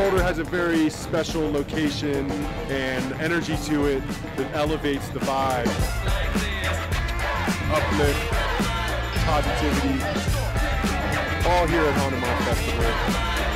Boulder has a very special location and energy to it that elevates the vibe. Uplift, positivity, all here at Haunted Moth Festival.